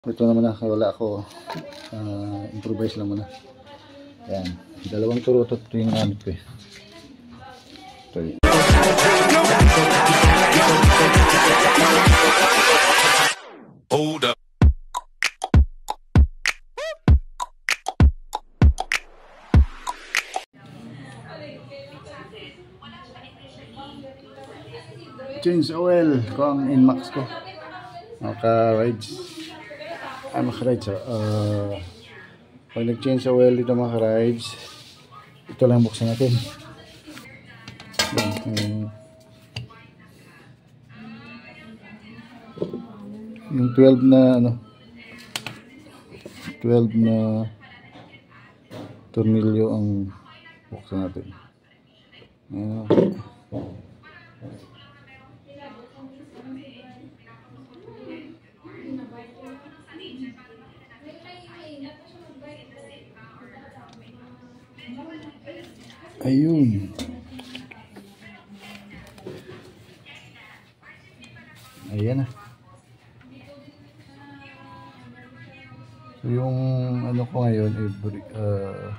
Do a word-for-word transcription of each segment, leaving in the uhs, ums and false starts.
Ito naman na, wala ako. Uh, improvise lang muna. Ayan. Dalawang turutot ito yung gamit ko eh. Ito yun. Hold up. Change oil ko ang Inmax ko. Naka-rides. Ay, mga rides, uh, pag nag-change oil dito mga rides, ito lang buksan natin. Um, yung twelve na ano, twelve na tornilyo ang buksan natin. Uh, Ayun. Ayan na. So yung ano ko ngayon, every, uh,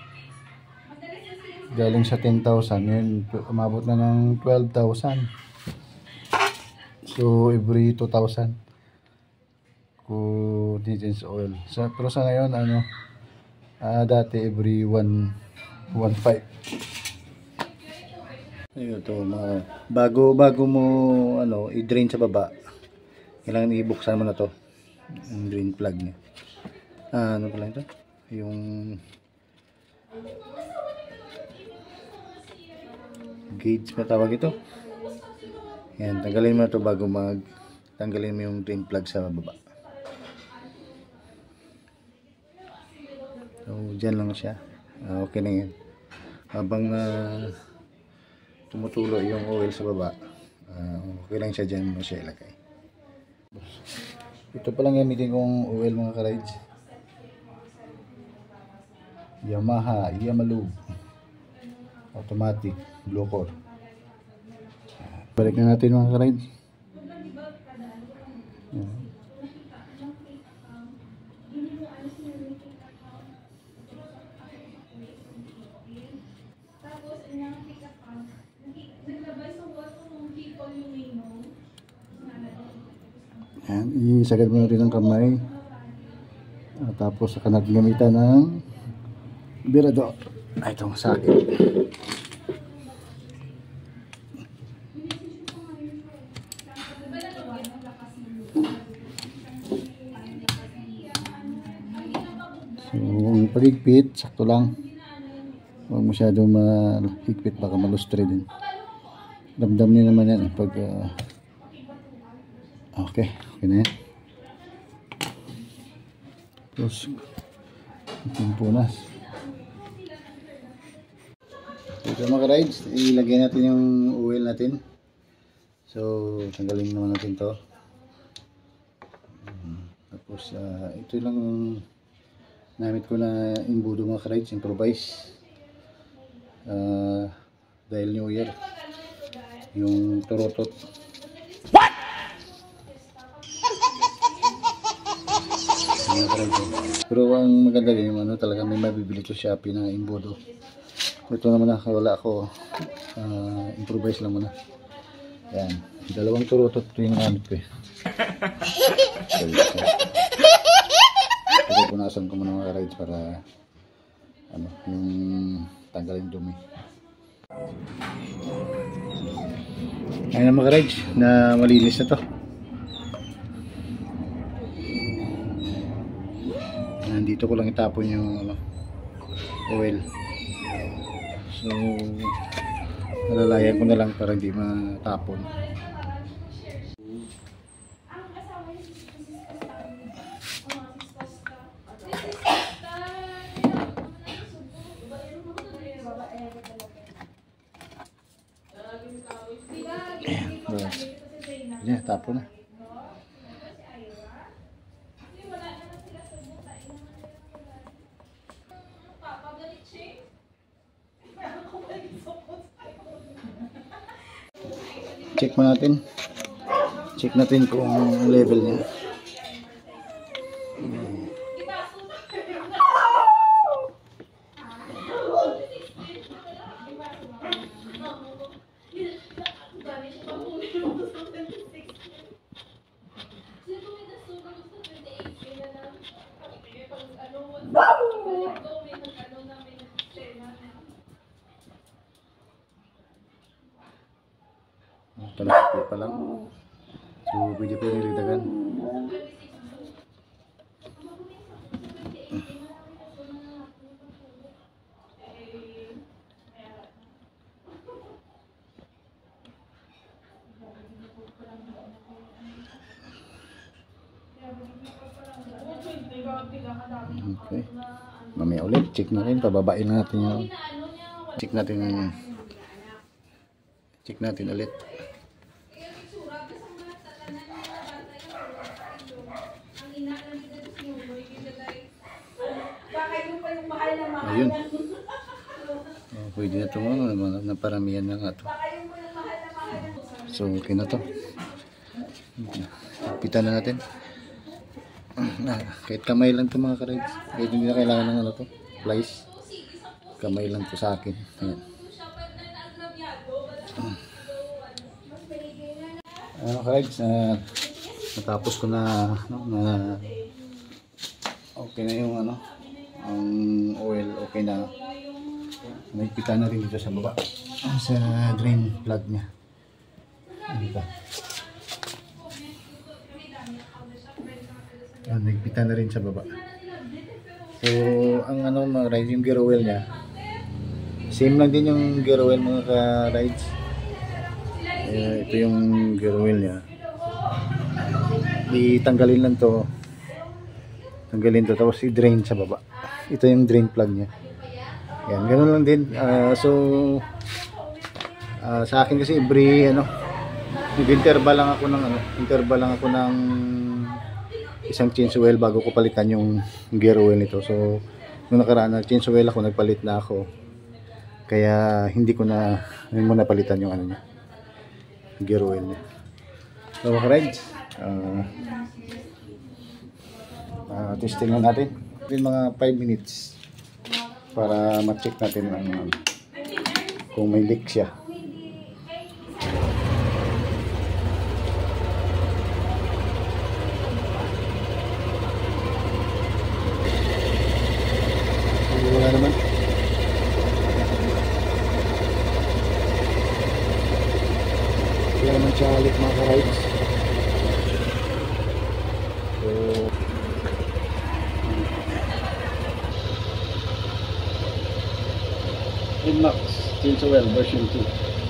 galing sa ten thousand, yun, umabot na ng twelve thousand. So every two thousand ko change oil. So, pero sa ngayon, ano, uh, dati every one one five. Ayun to, mga bago bago mo ano i-drain sa baba, kailangan ibuksan mo na to, yung drain plug niya. Ah, ano pala ito? Yung gauge pa tawag ito. Yan, tanggalin mo na to bago mag tanggalin mo yung drain plug sa baba. So, dyan lang siya. Ah, okay na yan. Habang uh, tumutulo yung oil sa baba, uh, okay lang siya, dyan mo siya ilagay. Ito palang gamitin kong oil mga ka-rides. Yamaha Yamalube automatic blue core. Balik na natin mga ka-rides. Yan, isagad mo natin ang kamay. At tapos saka natin gamitan ng birador. Ay, itong sakit. So, ang paligpit, sakto lang. Huwag masyadong mahigpit, baka malustre din. Damdam niyo naman yan eh, pag uh, okay, okay na yan. Tapos yung punas. Ito mga rides, ilagay natin yung oil natin. So tanggalin naman natin to. Tapos uh, ito lang namit ko na imbudo mga rides, improvise. Uh, dahil new year, yung turutot. Pero ang maganda din, ano, talaga may mabibili to Shopee na imbudo. Ito naman na, wala ako. Uh, improvise lang muna. Yan, dalawang turutot ito yung gamit ko eh. Ito punasan ko muna mga rides para ano, yung tanggalin dumi. Ayan na mga rides, na malinis na to. Dito ko lang itapon yung ano, oil. So nalalayan ko na lang para hindi matapon. Ayan, yeah, tapon na. Check mo natin. Check natin kung level niya. Talaki pa lang. So, pwede po yung dagdagan. Okay. Mamaya ulit, check natin, pababain na natin yung check natin check natin ulit. Ayun. Oh, pwede na ito mga naparamihan na nga ito. So okay na ito. Pitan na natin. Ah, kahit kamay lang ito mga ka-rides. Kahit hindi na kailangan ng ano to, plies. Kamay lang ito sa akin. Ayan. Ano ka-rides, uh, natapos ko na, no, na okay na yung ano, ang oil, okay na. Nagpita na rin dito sa baba, sa drain plug niya. Dito. Ah, nagpita na rin sa baba. So, ang ano mga rides, yung gear oil niya, same lang din yung gear oil mga ka-rides. Eh, ito yung gear oil niya. Itanggalin lang to. Tanggalin to, tapos i-drain sa baba. Ito yung drain plug niya. Yan, ganoon lang din. Uh, so, uh, sa akin kasi every, ano, nag-interval lang ako ng, ano, interval lang ako ng isang change oil bago ko palitan yung gear oil nito. So, nung nakaraan na change oil ako, nagpalit na ako. Kaya, hindi ko na, hindi mo napalitan yung ano niya, gear oil niya. So, mga rides, uh, uh, testing na natin. Din mga five minutes para ma-check natin ang, um, kung may leak siya. Wala naman. Wala naman siya leak mga ka-rides. So, Inmax change oil version two.